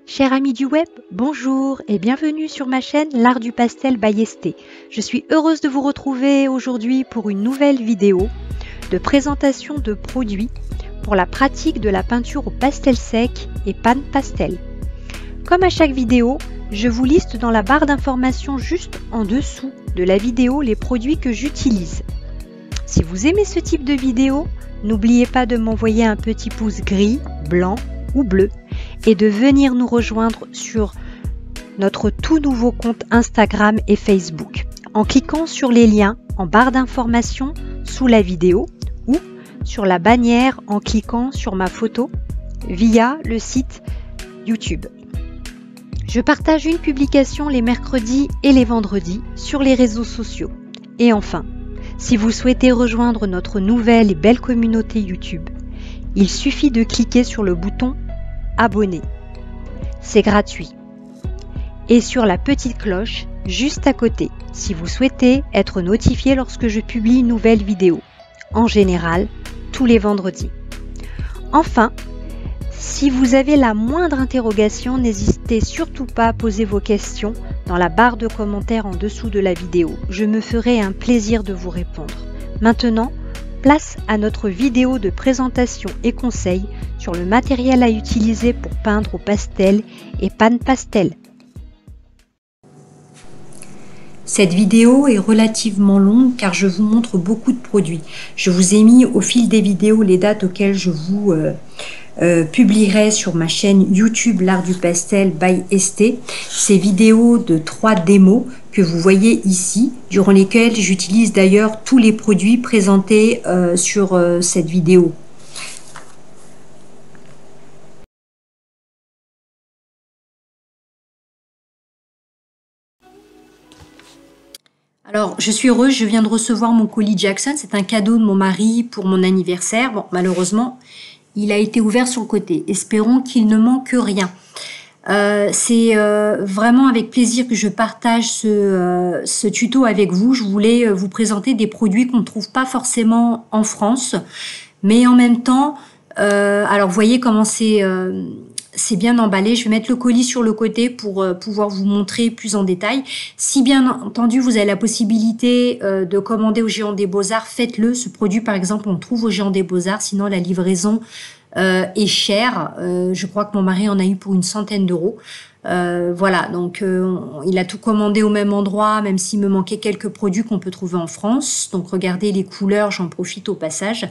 Chers amis du web, bonjour et bienvenue sur ma chaîne L'Art du Pastel by Esthé. Je suis heureuse de vous retrouver aujourd'hui pour une nouvelle vidéo de présentation de produits pour la pratique de la peinture au pastel sec et pan pastel. Comme à chaque vidéo, je vous liste dans la barre d'informations juste en dessous de la vidéo les produits que j'utilise. Si vous aimez ce type de vidéo, n'oubliez pas de m'envoyer un petit pouce gris, blanc ou bleu et de venir nous rejoindre sur notre tout nouveau compte Instagram et Facebook en cliquant sur les liens en barre d'informations sous la vidéo ou sur la bannière en cliquant sur ma photo via le site YouTube. Je partage une publication les mercredis et les vendredis sur les réseaux sociaux. Et enfin, si vous souhaitez rejoindre notre nouvelle et belle communauté YouTube, il suffit de cliquer sur le bouton abonner. C'est gratuit. Et sur la petite cloche juste à côté si vous souhaitez être notifié lorsque je publie une nouvelle vidéo. En général, tous les vendredis. Enfin, si vous avez la moindre interrogation, n'hésitez surtout pas à poser vos questions dans la barre de commentaires en dessous de la vidéo. Je me ferai un plaisir de vous répondre. Maintenant, place à notre vidéo de présentation et conseils sur le matériel à utiliser pour peindre au pastel et pan pastel. Cette vidéo est relativement longue car je vous montre beaucoup de produits. Je vous ai mis au fil des vidéos les dates auxquelles je vous publierai sur ma chaîne YouTube L'Art du Pastel by Esthé ces vidéos de 3 démos que vous voyez ici, durant lesquelles j'utilise d'ailleurs tous les produits présentés sur cette vidéo. Alors, je suis heureuse, je viens de recevoir mon colis Jackson. C'est un cadeau de mon mari pour mon anniversaire. Bon, malheureusement, il a été ouvert sur le côté. Espérons qu'il ne manque rien. C'est vraiment avec plaisir que je partage ce tuto avec vous. Je voulais vous présenter des produits qu'on ne trouve pas forcément en France. Mais en même temps, alors vous voyez comment c'est bien emballé. Je vais mettre le colis sur le côté pour pouvoir vous montrer plus en détail. Si bien entendu vous avez la possibilité de commander au Géant des Beaux-Arts, faites-le. Ce produit par exemple on le trouve au Géant des Beaux-Arts, sinon la livraison est chère. Je crois que mon mari en a eu pour une centaine d'euros. Voilà, donc il a tout commandé au même endroit, même s'il me manquait quelques produits qu'on peut trouver en France. Donc regardez les couleurs, j'en profite au passage.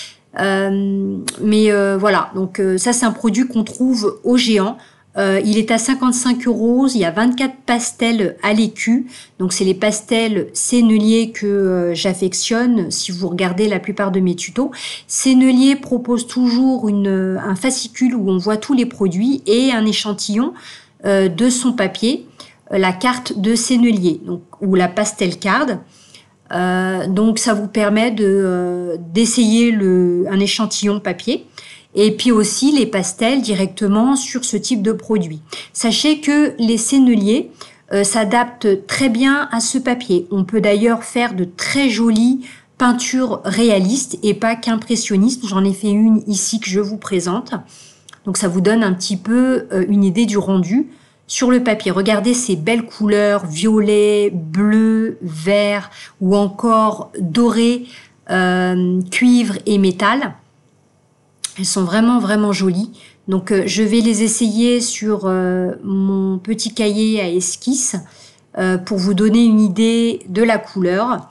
Voilà, donc ça c'est un produit qu'on trouve au Géant. Il est à 55 €, il y a 24 pastels à l'écu, donc c'est les pastels Sennelier que j'affectionne si vous regardez la plupart de mes tutos. Sennelier propose toujours un fascicule où on voit tous les produits et un échantillon de son papier, la carte de Sennelier, donc, ou la pastel card. Donc ça vous permet d'essayer un échantillon papier et puis aussi les pastels directement sur ce type de produit. Sachez que les Sennelier s'adaptent très bien à ce papier. On peut d'ailleurs faire de très jolies peintures réalistes et pas qu'impressionnistes. J'en ai fait une ici que je vous présente. Donc ça vous donne un petit peu une idée du rendu sur le papier. Regardez ces belles couleurs, violet, bleu, vert ou encore doré, cuivre et métal. Elles sont vraiment vraiment jolies. Donc je vais les essayer sur mon petit cahier à esquisse pour vous donner une idée de la couleur.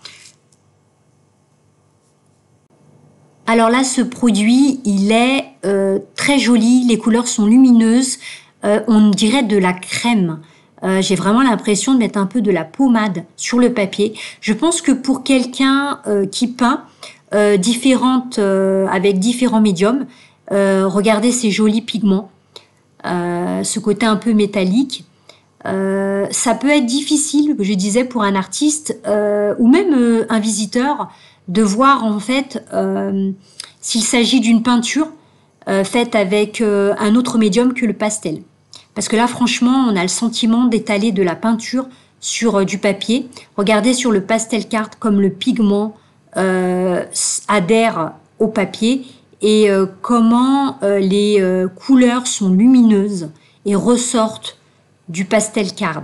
Alors là, ce produit, il est très joli. Les couleurs sont lumineuses. On dirait de la crème. J'ai vraiment l'impression de mettre un peu de la pommade sur le papier. Je pense que pour quelqu'un qui peint avec différents médiums, regardez ces jolis pigments, ce côté un peu métallique. Ça peut être difficile, je disais, pour un artiste ou même un visiteur de voir en fait s'il s'agit d'une peinture faite avec un autre médium que le pastel. Parce que là, franchement, on a le sentiment d'étaler de la peinture sur du papier. Regardez sur le pastel card comme le pigment adhère au papier et comment les couleurs sont lumineuses et ressortent du pastel card.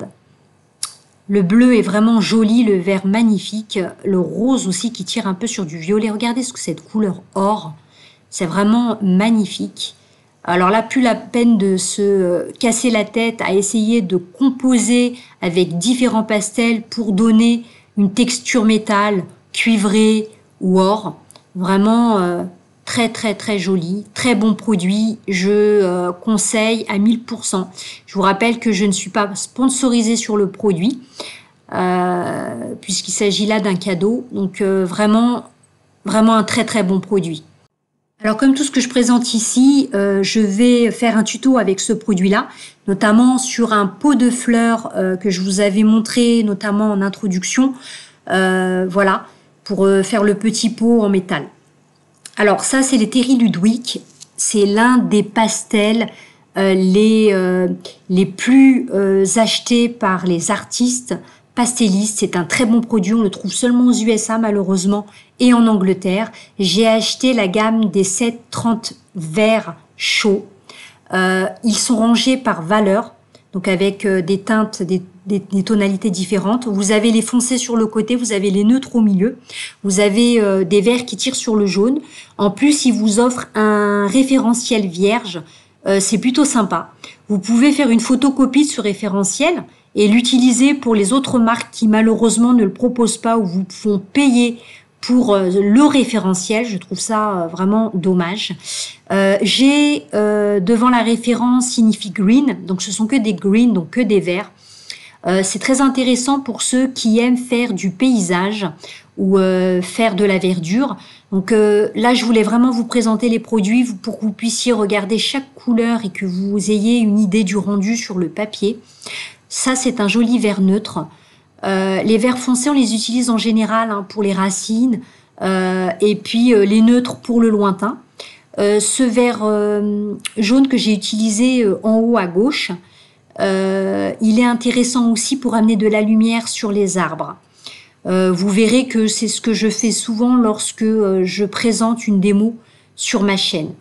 Le bleu est vraiment joli, le vert magnifique, le rose aussi qui tire un peu sur du violet. Regardez ce que cette couleur or, c'est vraiment magnifique. Alors là, plus la peine de se casser la tête à essayer de composer avec différents pastels pour donner une texture métal, cuivré ou or. Vraiment très très très joli, très bon produit. Je conseille à 1000%. Je vous rappelle que je ne suis pas sponsorisée sur le produit puisqu'il s'agit là d'un cadeau. Donc vraiment un très très bon produit. Alors comme tout ce que je présente ici, je vais faire un tuto avec ce produit-là, notamment sur un pot de fleurs que je vous avais montré, notamment en introduction, voilà, pour faire le petit pot en métal. Alors ça, c'est les Terry Ludwig, c'est l'un des pastels les plus achetés par les artistes pastellistes. C'est un très bon produit, on le trouve seulement aux USA malheureusement et en Angleterre. J'ai acheté la gamme des 730 verts chauds. Ils sont rangés par valeur, donc avec des teintes, des tonalités différentes. Vous avez les foncés sur le côté, vous avez les neutres au milieu. Vous avez des verts qui tirent sur le jaune. En plus, ils vous offrent un référentiel vierge. C'est plutôt sympa. Vous pouvez faire une photocopie de ce référentiel et l'utiliser pour les autres marques qui malheureusement ne le proposent pas ou vous font payer pour le référentiel. Je trouve ça vraiment dommage. J'ai devant la référence Signifi Green, donc ce sont que des greens, donc que des verts. C'est très intéressant pour ceux qui aiment faire du paysage ou faire de la verdure. Donc là, je voulais vraiment vous présenter les produits pour que vous puissiez regarder chaque couleur et que vous ayez une idée du rendu sur le papier. Ça, c'est un joli vert neutre. Les verts foncés, on les utilise en général pour les racines et puis les neutres pour le lointain. Ce vert jaune que j'ai utilisé en haut à gauche, il est intéressant aussi pour amener de la lumière sur les arbres. Vous verrez que c'est ce que je fais souvent lorsque je présente une démo sur ma chaîne.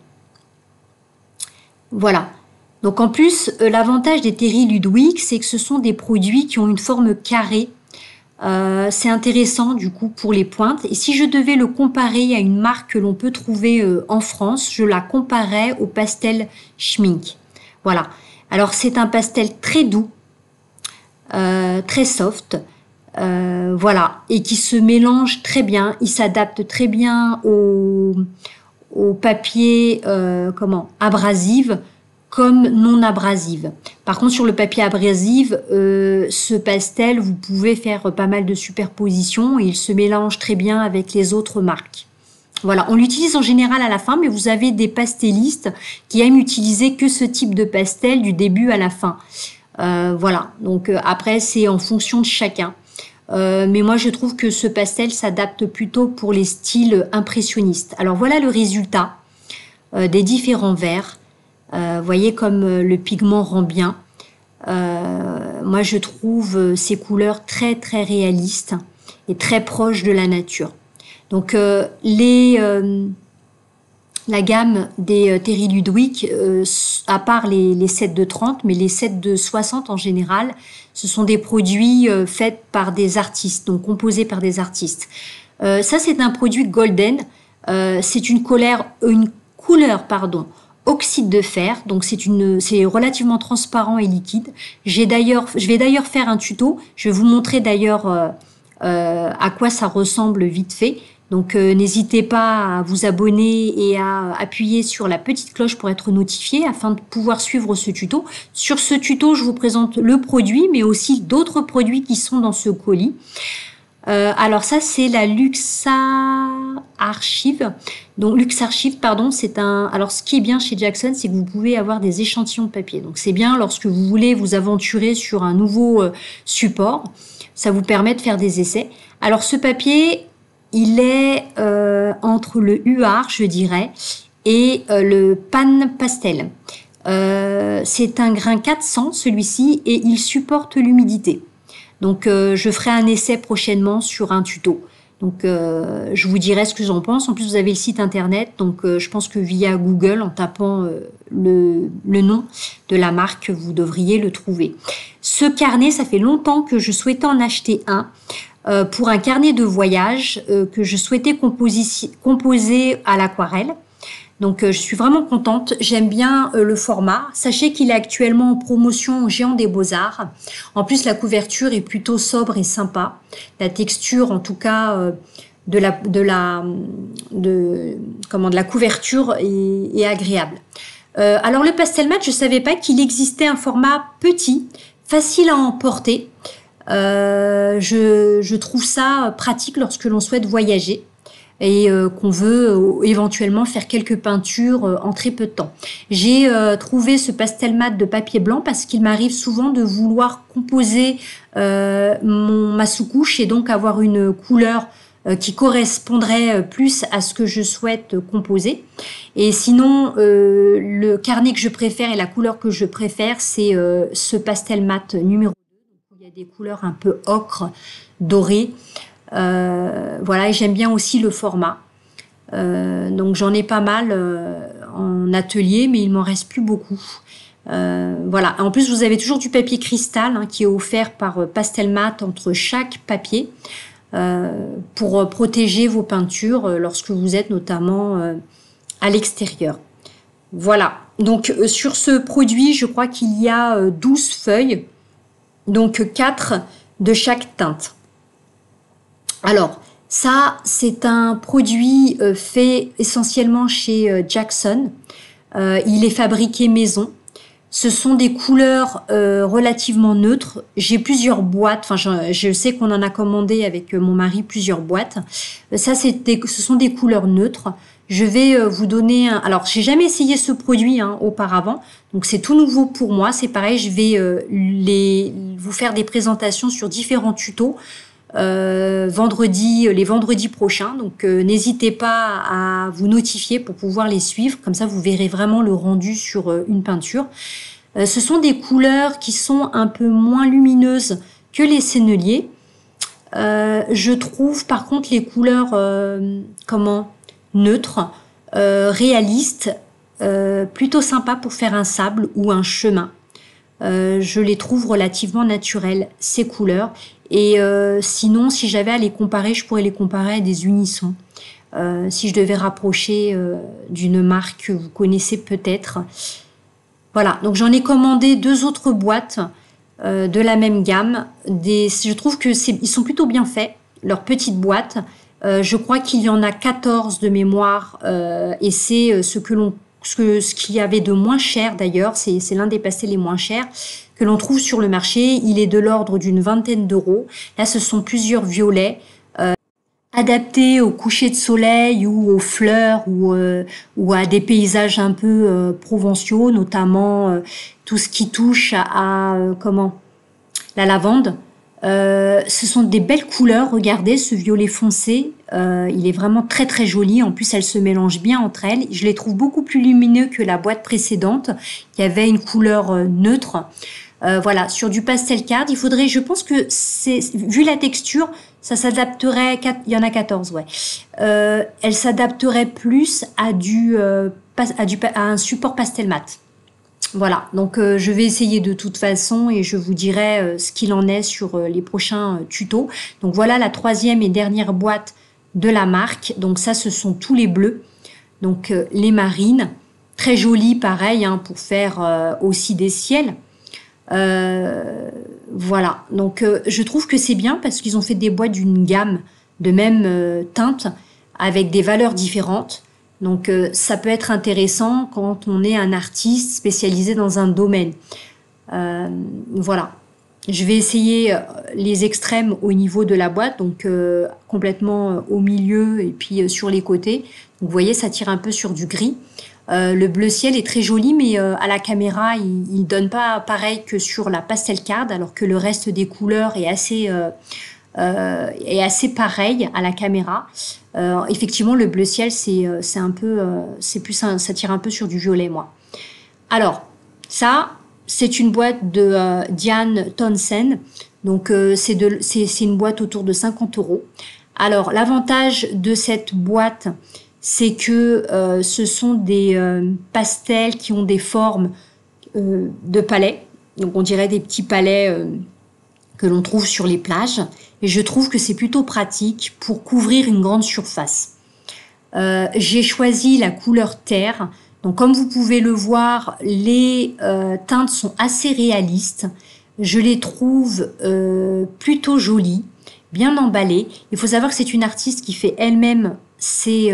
Voilà. Donc en plus, l'avantage des Terry Ludwig, c'est que ce sont des produits qui ont une forme carrée. C'est intéressant du coup pour les pointes. Et si je devais le comparer à une marque que l'on peut trouver en France, je la comparerais au pastel Schmink. Voilà. Alors c'est un pastel très doux, très soft, voilà, et qui se mélange très bien. Il s'adapte très bien au papier abrasive comme non abrasive. Par contre, sur le papier abrasive, ce pastel, vous pouvez faire pas mal de superpositions et il se mélange très bien avec les autres marques. Voilà, on l'utilise en général à la fin, mais vous avez des pastellistes qui aiment utiliser que ce type de pastel du début à la fin. Voilà, donc après, c'est en fonction de chacun. Mais moi, je trouve que ce pastel s'adapte plutôt pour les styles impressionnistes. Alors voilà le résultat des différents verts. Voyez comme le pigment rend bien. Moi, je trouve ces couleurs très très réalistes et très proches de la nature. Donc la gamme des Terry Ludwig, à part les sets de 30, mais les sets de 60 en général, ce sont des produits faits par des artistes, donc composés par des artistes. Ça, c'est un produit golden. C'est une couleur, oxyde de fer, donc c'est relativement transparent et liquide. Je vais d'ailleurs faire un tuto. Je vais vous montrer d'ailleurs à quoi ça ressemble vite fait. Donc n'hésitez pas à vous abonner et à appuyer sur la petite cloche pour être notifié afin de pouvoir suivre ce tuto. Sur ce tuto, je vous présente le produit, mais aussi d'autres produits qui sont dans ce colis. Alors ça, c'est la LuxArchive. Donc LuxArchive, pardon, c'est un... Alors ce qui est bien chez Jackson, c'est que vous pouvez avoir des échantillons de papier. Donc c'est bien lorsque vous voulez vous aventurer sur un nouveau support. Ça vous permet de faire des essais. Alors ce papier, il est entre le UR, je dirais, et le Pan Pastel. C'est un grain 400, celui-ci, et il supporte l'humidité. Donc, je ferai un essai prochainement sur un tuto. Donc, je vous dirai ce que j'en pense. En plus, vous avez le site internet. Donc, je pense que via Google, en tapant le nom de la marque, vous devriez le trouver. Ce carnet, ça fait longtemps que je souhaitais en acheter un pour un carnet de voyage que je souhaitais composer à l'aquarelle. Donc, je suis vraiment contente. J'aime bien le format. Sachez qu'il est actuellement en promotion au Géant des Beaux-Arts. En plus, la couverture est plutôt sobre et sympa. La texture, en tout cas, de la couverture est agréable. Alors, le pastel mat, je savais pas qu'il existait un format petit, facile à emporter. Je trouve ça pratique lorsque l'on souhaite voyager et qu'on veut éventuellement faire quelques peintures en très peu de temps. J'ai trouvé ce pastel mat de papier blanc parce qu'il m'arrive souvent de vouloir composer ma sous-couche et donc avoir une couleur qui correspondrait plus à ce que je souhaite composer. Et sinon, le carnet que je préfère et la couleur que je préfère, c'est ce pastel mat numéro 2. Il y a des couleurs un peu ocre, dorées. Voilà, et j'aime bien aussi le format. Donc j'en ai pas mal en atelier, mais il m'en reste plus beaucoup. Voilà. En plus, vous avez toujours du papier cristal qui est offert par Pastelmat entre chaque papier pour protéger vos peintures lorsque vous êtes notamment à l'extérieur. Voilà. Donc sur ce produit, je crois qu'il y a 12 feuilles, donc 4 de chaque teinte. Alors, ça, c'est un produit fait essentiellement chez Jackson. Il est fabriqué maison. Ce sont des couleurs relativement neutres. J'ai plusieurs boîtes. Enfin, je sais qu'on en a commandé avec mon mari plusieurs boîtes. Ça, ce sont des couleurs neutres. Je vais vous donner un... Alors, j'ai jamais essayé ce produit auparavant. Donc, c'est tout nouveau pour moi. C'est pareil, je vais vous faire des présentations sur différents tutos. Les vendredis prochains, donc n'hésitez pas à vous notifier pour pouvoir les suivre, comme ça vous verrez vraiment le rendu sur une peinture. Ce sont des couleurs qui sont un peu moins lumineuses que les senneliers. Je trouve par contre les couleurs neutres, réalistes, plutôt sympas pour faire un sable ou un chemin. Je les trouve relativement naturelles, ces couleurs. Et sinon, si j'avais à les comparer, je pourrais les comparer à des unissons. Si je devais rapprocher d'une marque que vous connaissez peut-être. Voilà, donc j'en ai commandé 2 autres boîtes de la même gamme. Je trouve que ils sont plutôt bien faits, leurs petites boîtes. Je crois qu'il y en a 14 de mémoire et c'est ce qu'il y avait de moins cher d'ailleurs. C'est l'un des pastels les moins chers que l'on trouve sur le marché. Il est de l'ordre d'une 20aine d'euros. Là, ce sont plusieurs violets adaptés au coucher de soleil ou aux fleurs ou à des paysages un peu provençaux, notamment tout ce qui touche à la lavande. Ce sont des belles couleurs. Regardez ce violet foncé. Il est vraiment très très joli. En plus, elles se mélangent bien entre elles. Je les trouve beaucoup plus lumineux que la boîte précédente qui avait une couleur neutre. Voilà, sur du pastel card, il faudrait, je pense que vu la texture, ça s'adapterait, il y en a 14, ouais. Elle s'adapterait plus à un support pastel mat. Voilà, donc je vais essayer de toute façon et je vous dirai ce qu'il en est sur les prochains tutos. Donc voilà la 3e et dernière boîte de la marque. Donc ça, ce sont tous les bleus. Donc les marines, très jolies pareil pour faire aussi des ciels. Voilà, donc je trouve que c'est bien parce qu'ils ont fait des boîtes d'une gamme de même teinte avec des valeurs différentes. Donc ça peut être intéressant quand on est un artiste spécialisé dans un domaine. Voilà, je vais essayer les extrêmes au niveau de la boîte, donc complètement au milieu et puis sur les côtés. Donc, vous voyez, ça tire un peu sur du gris. Le bleu ciel est très joli, mais à la caméra, il donne pas pareil que sur la pastel card, alors que le reste des couleurs est assez pareil à la caméra. Effectivement, le bleu ciel, c'est un peu, ça tire un peu sur du violet, moi. Alors, ça, c'est une boîte de Diane Townsend. Donc, c'est une boîte autour de 50 €. Alors, l'avantage de cette boîte, c'est que ce sont des pastels qui ont des formes de palais. Donc, on dirait des petits palais que l'on trouve sur les plages. Et je trouve que c'est plutôt pratique pour couvrir une grande surface. J'ai choisi la couleur terre. Donc, comme vous pouvez le voir, les teintes sont assez réalistes. Je les trouve plutôt jolies, bien emballées. Il faut savoir que c'est une artiste qui fait elle-même ses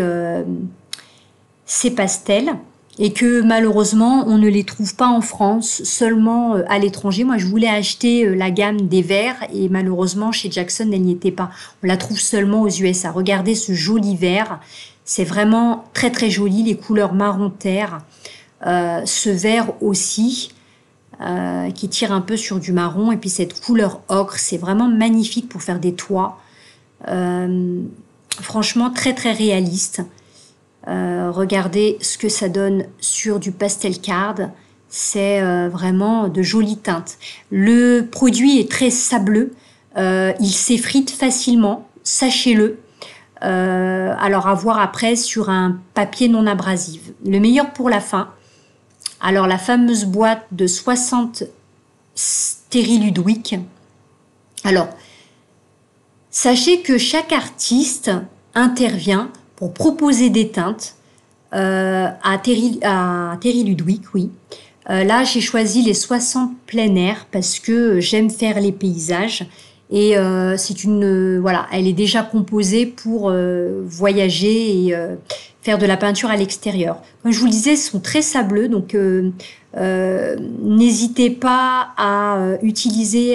pastels et que malheureusement, on ne les trouve pas en France, seulement à l'étranger. Moi, je voulais acheter la gamme des verts et malheureusement, chez Jackson, elle n'y était pas. On la trouve seulement aux USA. Regardez ce joli vert. C'est vraiment très, très joli. Les couleurs marron terre. Ce vert aussi, qui tire un peu sur du marron. Et puis cette couleur ocre, c'est vraiment magnifique pour faire des toits. Franchement, très, très réaliste. Regardez ce que ça donne sur du pastel card. C'est vraiment de jolies teintes. Le produit est très sableux. Il s'effrite facilement, sachez-le. Alors à voir après sur un papier non abrasif. Le meilleur pour la fin. Alors la fameuse boîte de 60 Terry Ludwig. Alors, sachez que chaque artiste intervient pour proposer des teintes à Terry Ludwig, oui. Là, j'ai choisi les 60 plein air parce que j'aime faire les paysages. Et c'est voilà, elle est déjà composée pour voyager et faire de la peinture à l'extérieur. Comme je vous le disais, ils sont très sableux, donc n'hésitez pas à utiliser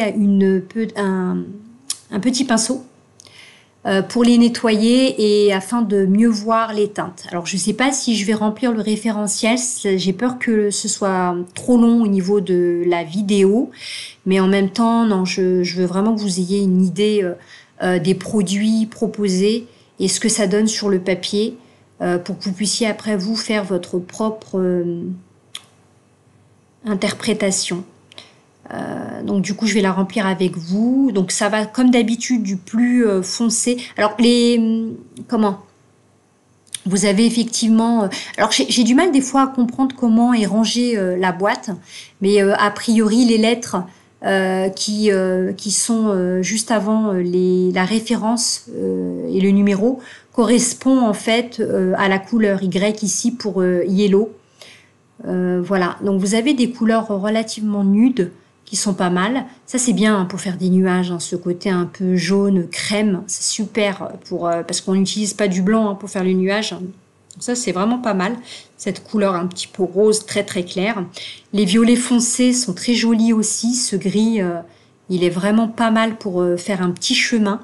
un petit pinceau pour les nettoyer et afin de mieux voir les teintes. Alors je ne sais pas si je vais remplir le référentiel, j'ai peur que ce soit trop long au niveau de la vidéo, mais en même temps, non, je veux vraiment que vous ayez une idée des produits proposés et ce que ça donne sur le papier pour que vous puissiez après vous faire votre propre interprétation. Donc du coup je vais la remplir avec vous, donc ça va comme d'habitude du plus foncé. Alors vous avez effectivement alors j'ai du mal des fois à comprendre comment est rangée la boîte, mais a priori les lettres qui sont juste avant la référence et le numéro correspond en fait à la couleur Y ici pour yellow. Voilà, donc vous avez des couleurs relativement nudes qui sont pas mal. Ça c'est bien pour faire des nuages, hein, ce côté un peu jaune, crème, c'est super parce qu'on n'utilise pas du blanc pour faire les nuages. Ça c'est vraiment pas mal, cette couleur un petit peu rose très très claire. Les violets foncés sont très jolis aussi, ce gris il est vraiment pas mal pour faire un petit chemin.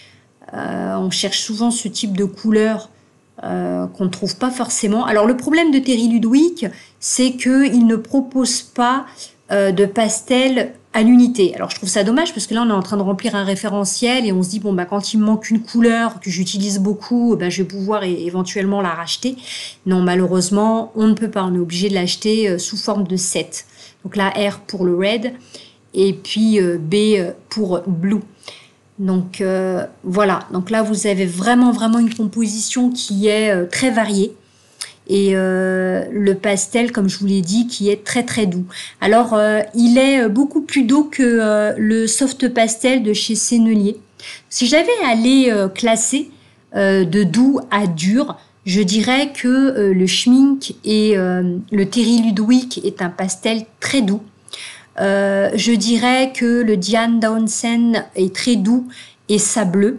On cherche souvent ce type de couleur qu'on ne trouve pas forcément. Alors le problème de Terry Ludwig, c'est qu'il ne propose pas de pastel à l'unité. Alors je trouve ça dommage parce que là on est en train de remplir un référentiel et on se dit bon bah quand il me manque une couleur que j'utilise beaucoup, je vais pouvoir éventuellement la racheter. Non, malheureusement on ne peut pas, on est obligé de l'acheter sous forme de set. Donc là R pour le red et puis B pour blue. Donc voilà, donc là vous avez vraiment une composition qui est très variée. Et le pastel, comme je vous l'ai dit, qui est très très doux. Alors il est beaucoup plus doux que le soft pastel de chez Sennelier. Si j'avais à les classer de doux à dur, je dirais que le Schmink et le Terry Ludwig est un pastel très doux. Je dirais que le Diane Townsend est très doux et sableux.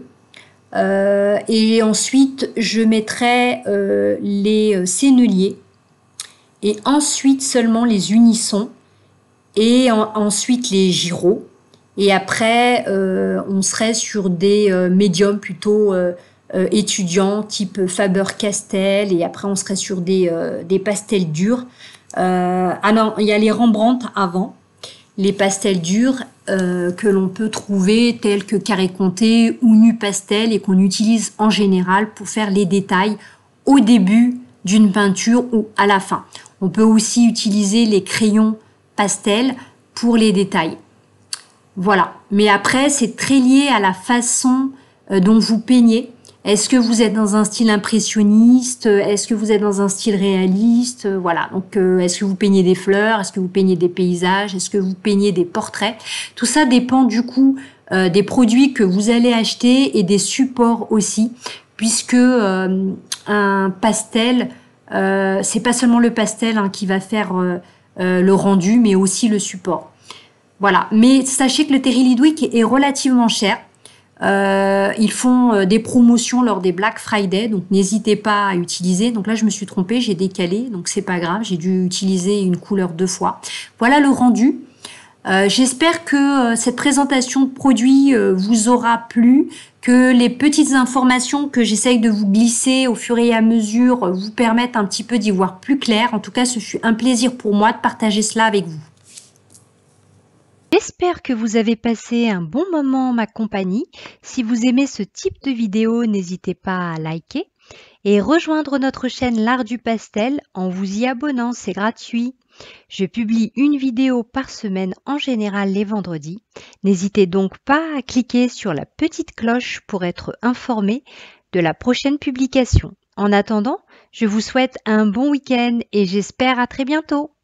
Et ensuite je mettrai les Sennelier et ensuite seulement les Unison et ensuite les Giraud et après on serait sur des médiums plutôt étudiants type Faber-Castell et après on serait sur des pastels durs. Ah non, il y a les Rembrandt avant, les pastels durs que l'on peut trouver tels que Carré Comté ou Nu Pastel et qu'on utilise en général pour faire les détails au début d'une peinture ou à la fin. On peut aussi utiliser les crayons pastel pour les détails. Voilà, mais après c'est très lié à la façon dont vous peignez. Est-ce que vous êtes dans un style impressionniste? Est-ce que vous êtes dans un style réaliste? Voilà, donc est-ce que vous peignez des fleurs? Est-ce que vous peignez des paysages? Est-ce que vous peignez des portraits? Tout ça dépend du coup des produits que vous allez acheter et des supports aussi, puisque un pastel, c'est pas seulement le pastel qui va faire le rendu, mais aussi le support. Voilà, mais sachez que le Terry Lidwick est relativement cher. Ils font des promotions lors des Black Friday, donc n'hésitez pas à utiliser. Donc là, je me suis trompée, j'ai décalé, donc c'est pas grave, j'ai dû utiliser une couleur 2 fois. Voilà le rendu. J'espère que cette présentation de produit vous aura plu, que les petites informations que j'essaye de vous glisser au fur et à mesure vous permettent un petit peu d'y voir plus clair. En tout cas, ce fut un plaisir pour moi de partager cela avec vous. J'espère que vous avez passé un bon moment en ma compagnie. Si vous aimez ce type de vidéo, n'hésitez pas à liker et rejoindre notre chaîne L'Art du Pastel en vous y abonnant, c'est gratuit. Je publie une vidéo par semaine en général les vendredis. N'hésitez donc pas à cliquer sur la petite cloche pour être informé de la prochaine publication. En attendant, je vous souhaite un bon week-end et j'espère à très bientôt.